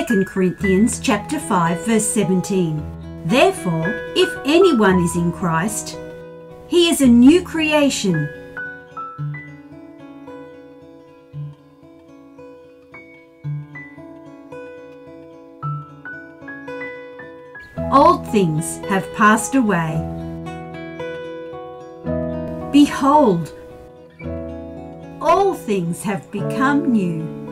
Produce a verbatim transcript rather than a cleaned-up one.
Second Corinthians chapter five verse seventeen. Therefore, if anyone is in Christ, he is a new creation. Old things have passed away. Behold, all things have become new.